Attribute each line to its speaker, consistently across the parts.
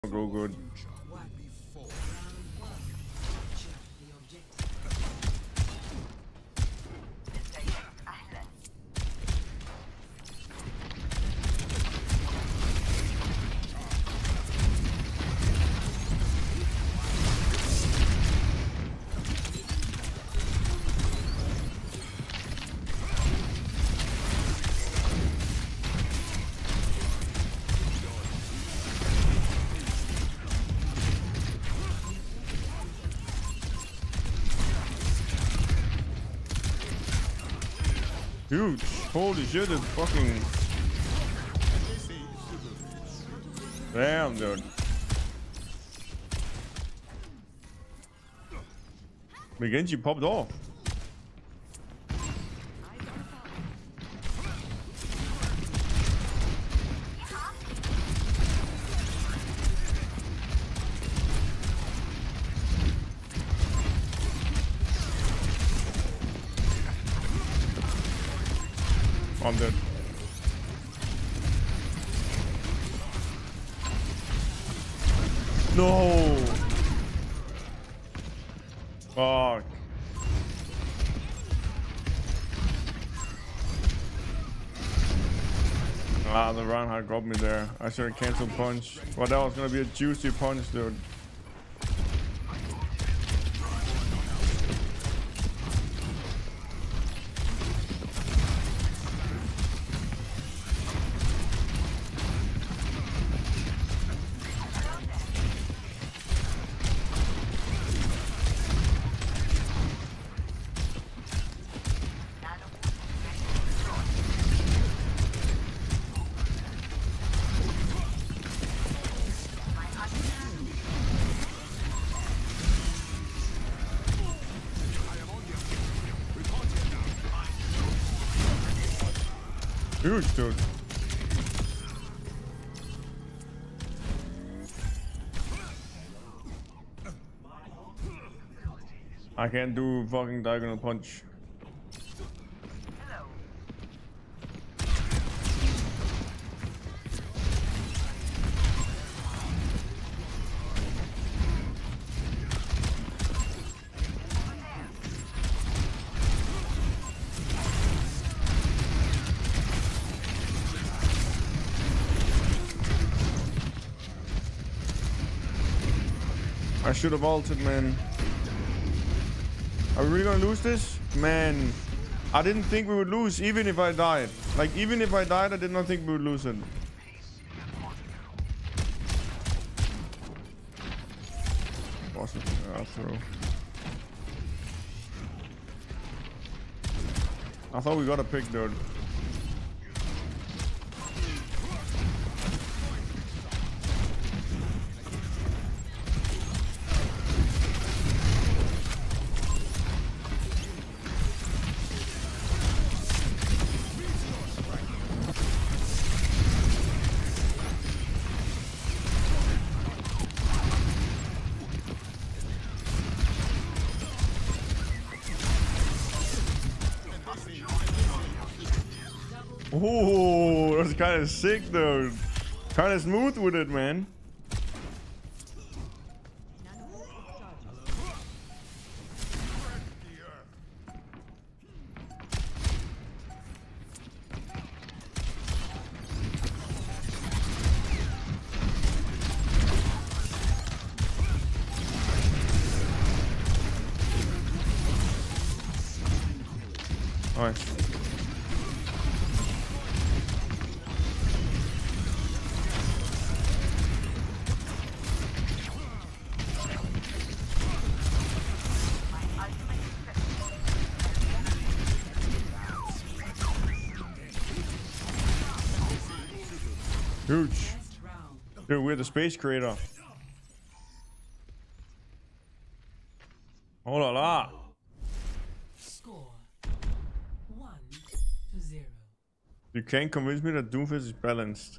Speaker 1: go good. Huge. Holy shit, it's fucking... Damn, dude. The Genji popped off. I'm dead. No. Fuck. Ah, the Reinhardt got me there. I should have canceled punch. Well, that was gonna be a juicy punch, dude. Huge, dude. I can't do fucking diagonal punch. I should have ulted, man. Are we really gonna lose this? Man, I didn't think we would lose even if I died. Like, even if I died, I did not think we would lose it. Awesome. Throw. I thought we got a pick, dude. Oh, that's kind of sick, though. Kind of smooth with it, man. Nice. Huge. Dude, we're the space creator. Oh la la.
Speaker 2: Score 1-0.
Speaker 1: You can't convince me that Doomfist is balanced.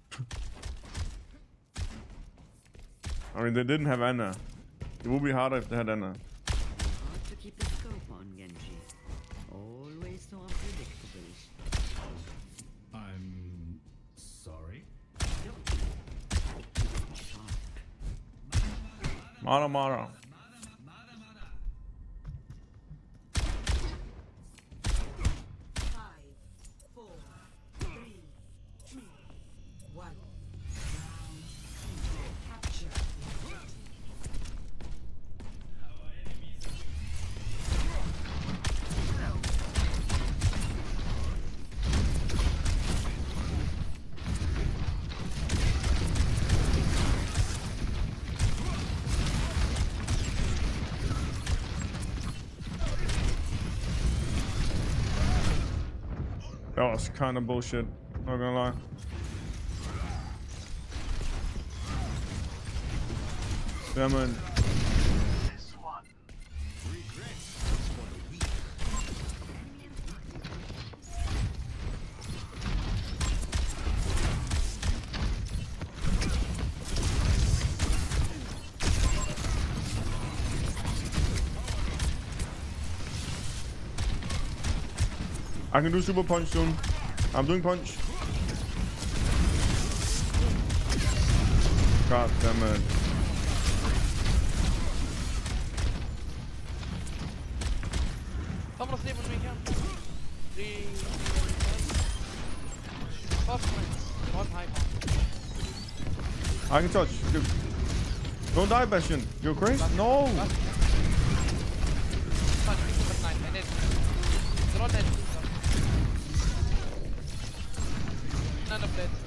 Speaker 1: I mean, they didn't have Anna. It would be harder if they had Anna.
Speaker 3: Hard to keep the scope on, Genji. Always so unpredictable.
Speaker 4: I'm sorry.
Speaker 3: Don't keep it sharp.
Speaker 1: Mara, Mara.
Speaker 2: 5, 4, 3, 2, 1. Round 2. Capture the objective.
Speaker 1: That was kind of bullshit. Not gonna lie. Damn it. I can do super punch soon. I'm doing punch. God damn it.
Speaker 4: Someone sleep with me again. 3, 4, 5. One high.
Speaker 1: I can touch. Dude. Don't die, Bastion. You're crazy? No.
Speaker 4: They're all dead. None of dead.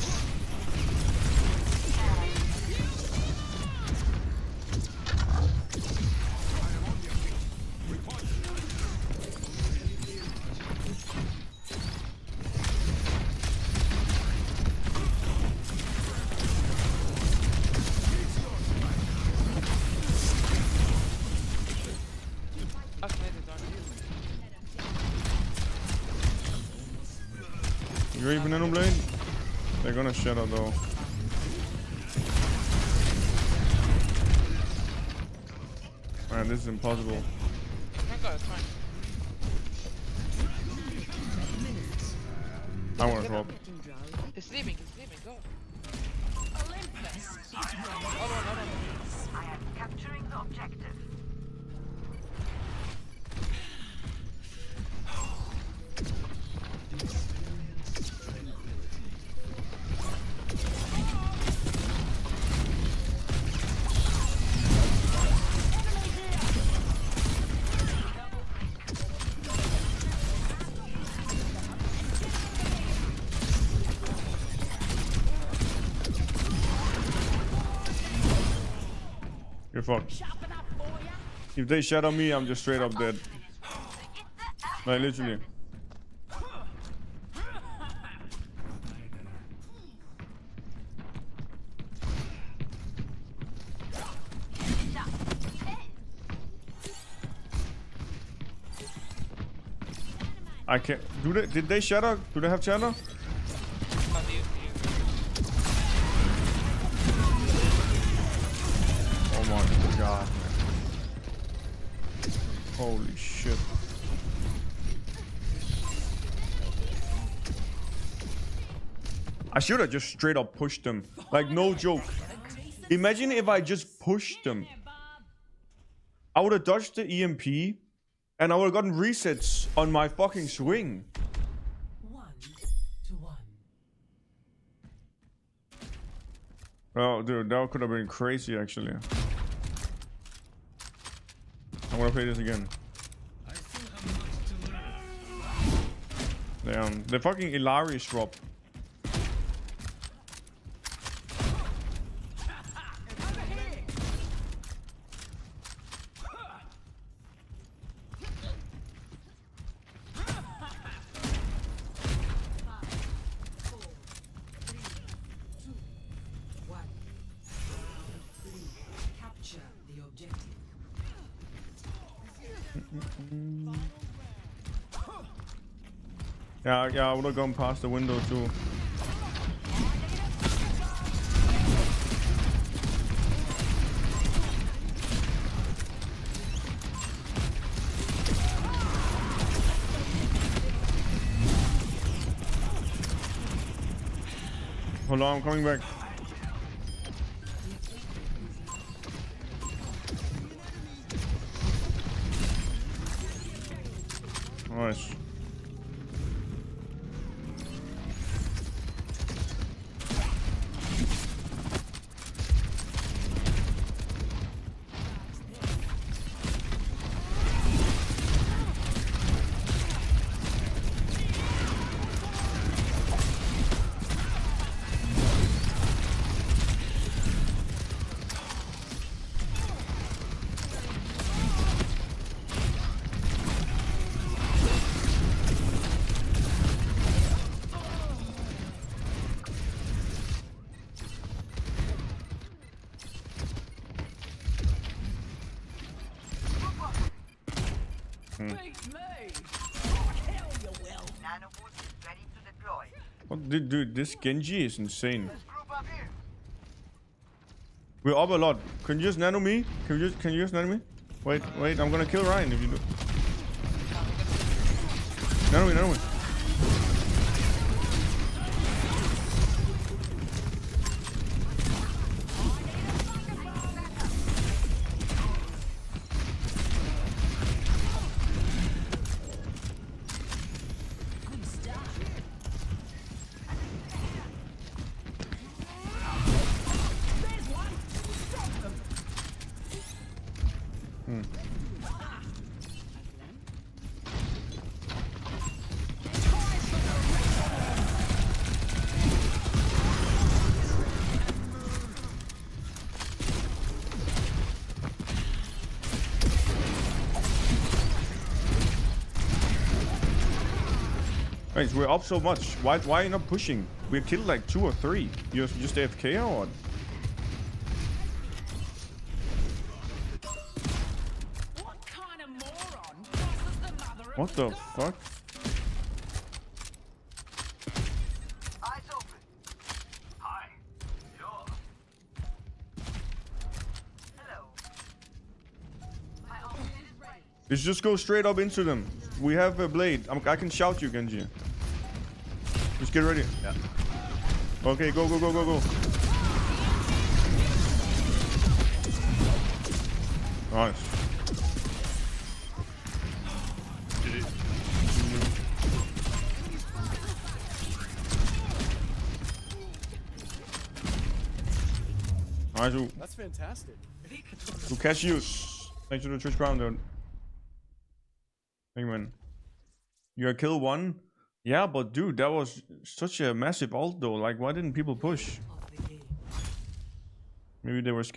Speaker 4: Last minute is on.
Speaker 1: You're even in a blade? They're gonna shatter though. Man, this is impossible.
Speaker 4: Thank God, it's fine.
Speaker 1: I want to help.
Speaker 4: He's sleeping, go. Hold on.
Speaker 5: I am capturing the objective.
Speaker 1: You're fucked. If they shadow me, I'm just straight up dead. Like literally. I can't. Do they? Did they shadow? Do they have shadow? Oh my god. Holy shit. I should have just straight up pushed them. Like, no joke. Imagine if I just pushed them. I would have dodged the EMP and I would have gotten resets on my fucking swing.
Speaker 2: 1 to 1.
Speaker 1: Oh, dude, that could have been crazy actually. I'm gonna play this again. Damn, the fucking Illari swap.
Speaker 2: Capture the objective.
Speaker 1: Yeah, I would have gone past the window too. Hold on, I'm coming back. Nice.
Speaker 5: Nanoboost is ready to deploy.
Speaker 1: What, dude, this Genji is insane.
Speaker 5: Group up here.
Speaker 1: We're up a lot. Can you just nano me? Can you just nano me? Wait, I'm gonna kill Ryan if you do. Nano me. Guys, we're up so much. Why are you not pushing? We killed like 2 or 3. You're just AFK or what?
Speaker 2: What kind of moron crosses the mother of
Speaker 1: What the fuck?
Speaker 5: Eyes open. Hi. Sure. Hello. My ultimate is ready.
Speaker 1: Let's just go straight up into them. We have a blade. I can shout you, Genji. Just get ready. Yeah. Okay, go. Nice. Nice.
Speaker 6: That's fantastic.
Speaker 1: To Cassius. Thanks to the Twitch Crown, dude. Thank you, man. You got kill 1? Yeah, but dude, that was such a massive ult though. Like, why didn't people push?
Speaker 2: the game.
Speaker 1: Maybe they were scared.